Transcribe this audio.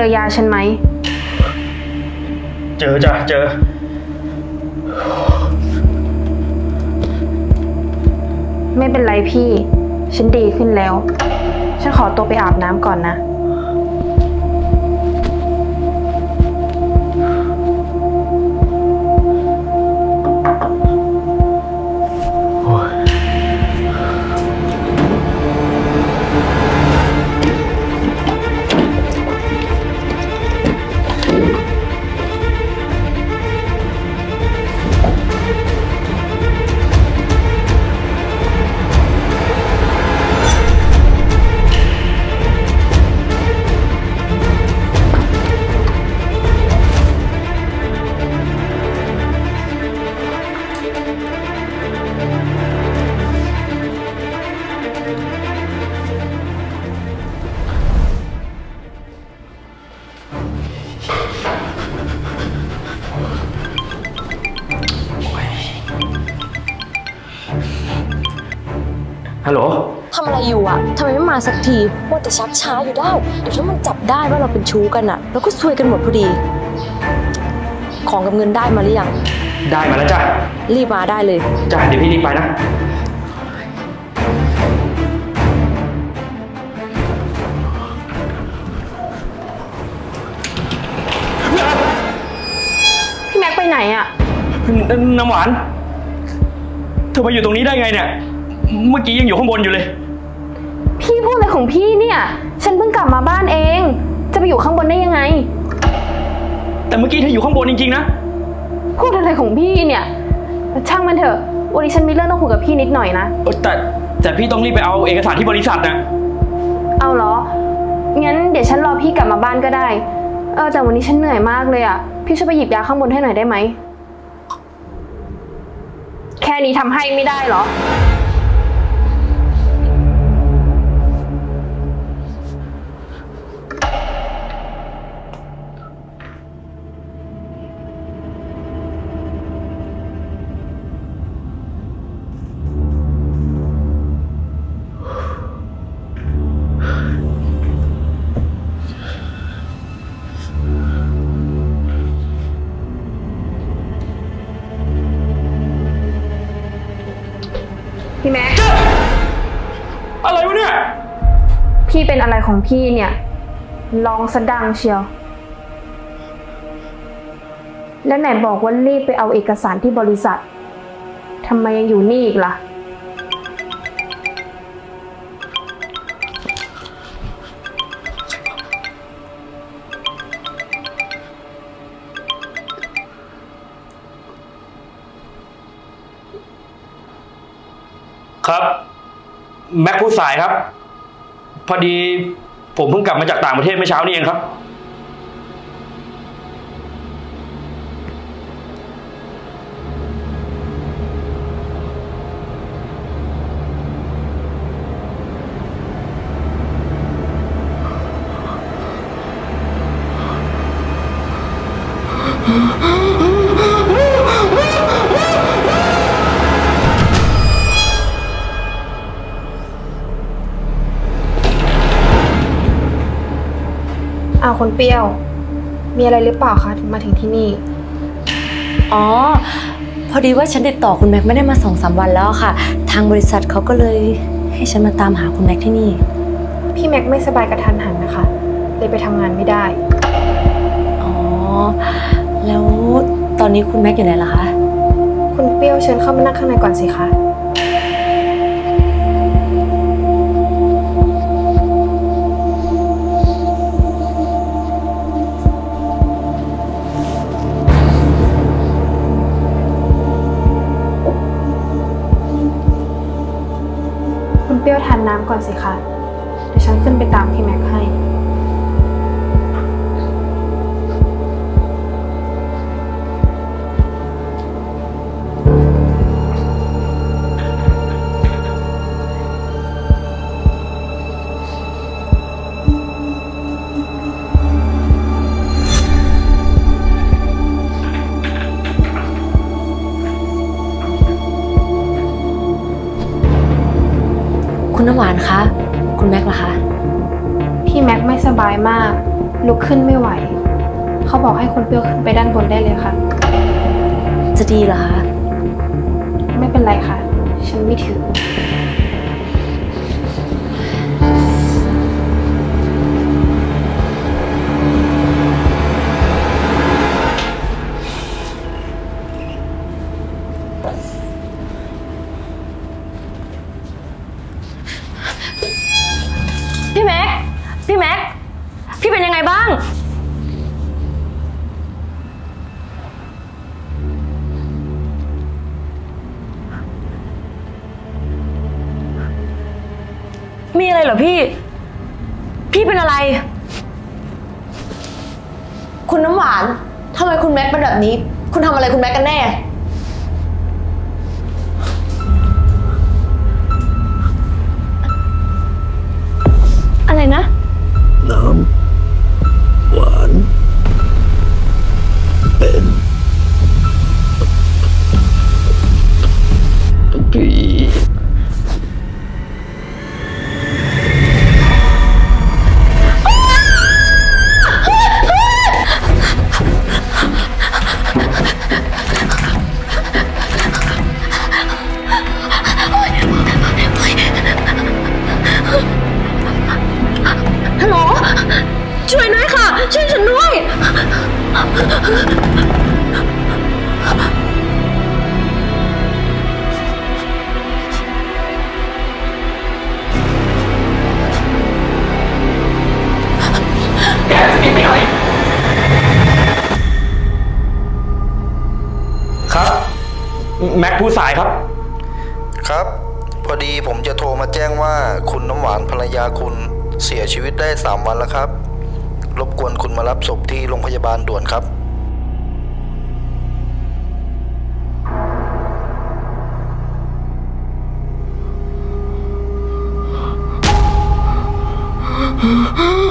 อยาฉันไหมเจอจ้ะเจอไม่เป็นไรพี่ฉันดีขึ้นแล้วฉันขอตัวไปอาบน้ำก่อนนะฮัลโหลทำอะไรอยู่อะทำไมไม่มาสักทีว่าแต่ชักช้าอยู่ได้เดี๋ยวถ้ามันจับได้ว่าเราเป็นชู้กันอะแล้วก็ซวยกันหมดพอดีของกับเงินได้มาหรือยังได้มาแล้วจ้ะรีบมาได้เลยจ้ะเดี๋ยวพี่รีบไปนะพี่แม็กไปไหนอะน้ำหวานเธอมาอยู่ตรงนี้ได้ไงเนี่ยเมื่อกี้ยังอยู่ข้างบนอยู่เลยพี่พูดอะไรของพี่เนี่ยฉันเพิ่งกลับมาบ้านเองจะไปอยู่ข้างบนได้ยังไงแต่เมื่อกี้เธออยู่ข้างบนจริงๆนะพูดอะไรของพี่เนี่ยช่างมันเถอะวันนี้ฉันมีเรื่องต้องคุยกับพี่นิดหน่อยนะแต่พี่ต้องรีบไปเอาเอกสารที่บริษัทนะเอาเหรองั้นเดี๋ยวฉันรอพี่กลับมาบ้านก็ได้แต่วันนี้ฉันเหนื่อยมากเลยอ่ะพี่ช่วยไปหยิบยาข้างบนให้หน่อยได้ไหมแค่นี้ทำให้ไม่ได้เหรอพี่แม็กอะไรวะเนี่ยพี่เป็นอะไรของพี่เนี่ยลองสะดังเชียวแล้วไหนบอกว่ารีบไปเอาเอกสารที่บริษัททำไมยังอยู่นี่อีกล่ะครับแม็กผู้สายครับพอดีผมเพิ่งกลับมาจากต่างประเทศเมื่อเช้านี้เองครับคนเปรี้ยวมีอะไรหรือเปล่าคะถึงมาถึงที่นี่อ๋อพอดีว่าฉันติดต่อคุณแม็กไม่ได้มา2-3 วันแล้วค่ะทางบริษัทเขาก็เลยให้ฉันมาตามหาคุณแม็กที่นี่พี่แม็กไม่สบายกระทันหันนะคะเลยไปทำงานไม่ได้อ๋อแล้วตอนนี้คุณแม็กอยู่ไหนล่ะคะคุณเปรี้ยวเชิญเข้ามานั่งข้างในก่อนสิคะเปรี้ยวทานน้ำก่อนสิคะเดี๋ยวฉันขึ้นไปตามพี่แม็กให้คุณน้ำหวานคะคุณแม็กล่ะคะพี่แม็กไม่สบายมากลุกขึ้นไม่ไหว เขาบอกให้คนเปรี้ยวขึ้นไปด้านบนได้เลยค่ะจะดีเหรอคะไม่เป็นไรค่ะ ฉันไม่ถือพี่แม็ก พี่แม็ก พี่เป็นยังไงบ้าง มีอะไรเหรอพี่ พี่เป็นอะไรคุณน้ำหวาน ทำไมคุณแม็กเป็นแบบนี้ คุณทำอะไรคุณแม็กกันแน่อะไรนะน้ำหวานเป็นผีฮัลโหล ช่วยด้วยค่ะ ช่วยฉันด้วยแกจะหนีไปไหนครับ แม็กผู้สายครับครับ พอดีผมจะโทรมาแจ้งว่าคุณน้ำหวานภรรยาคุณเสียชีวิตได้3 วันแล้วครับ รบกวนคุณมารับศพที่โรงพยาบาลด่วนครับ